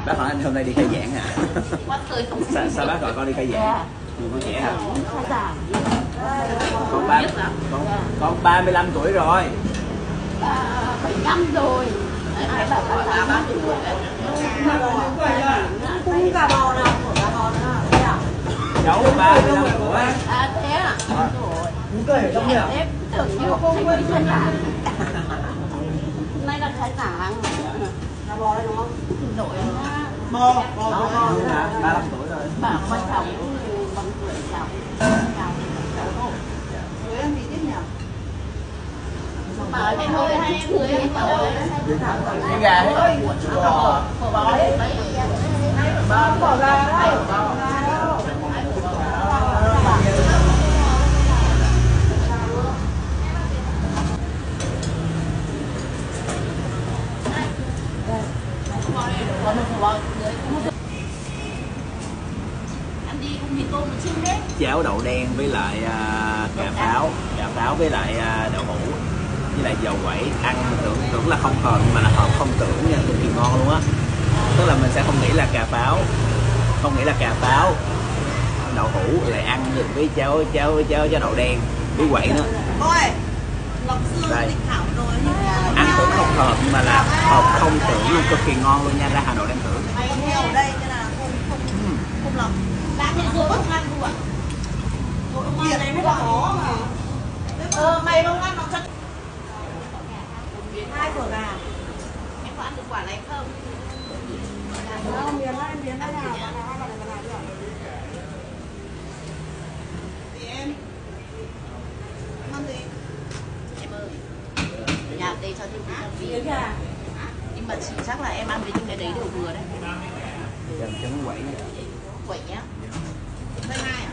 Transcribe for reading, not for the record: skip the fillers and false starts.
Bác hỏi anh hôm nay đi khai giảng à? Sao bác gọi con đi khai giảng? Nhiều con trẻ hả? Con 35 tuổi rồi. 75 rồi. Cung cà bò nào của cà bò nữa à? Cháu 35 tuổi. À thế à? Muốn kể không nhỉ? Em tưởng như không quên khai giảng. Hôm nay là khai giảng. Cà bò đây đúng không? Đổi Bò. 35 tuổi rồi. bảo con cháu bằng tuổi cháu. Với em gì tiếp nhỉ? Bảo em ơi hai em cưới em bảo ơi. Cái gà hết. Bỏ hết. Bỏ ra đây. Ăn đi cũng mì tôm một chim hết. Cháo đậu đen với lại cà pháo với lại đậu hũ với lại dầu quẩy, ăn tưởng là không hợp nhưng mà là hợp không tưởng nha, cực kỳ ngon luôn á. Tức là mình sẽ không nghĩ là cà pháo đậu hũ lại ăn được với cháo đậu đen với quẩy nữa. Ôi, lọc xương Đây. Định Thảo rồi nhưng mà Ăn cũng không hợp nhưng mà là hợp không tưởng luôn, cực kỳ ngon luôn nha, ra Hà Nội đang thử. mày theo ở đây nên là không lọc. Đã nhận rồi bất ăn luôn ạ. Tiền này mới là khó mà. Mày không ăn nó chất. 2 quả gà. Em có ăn được quả này không? Không, miếng đây nào. Bạn nào chưa? Thì em. Ăn gì? Em ơi, nhà đây cho thêm tí Miếng gà. nhưng mà chỉ chắc là em ăn với những cái đấy đều vừa đấy. Chấm quẩy. Quẩy nhá. Đây 2 à?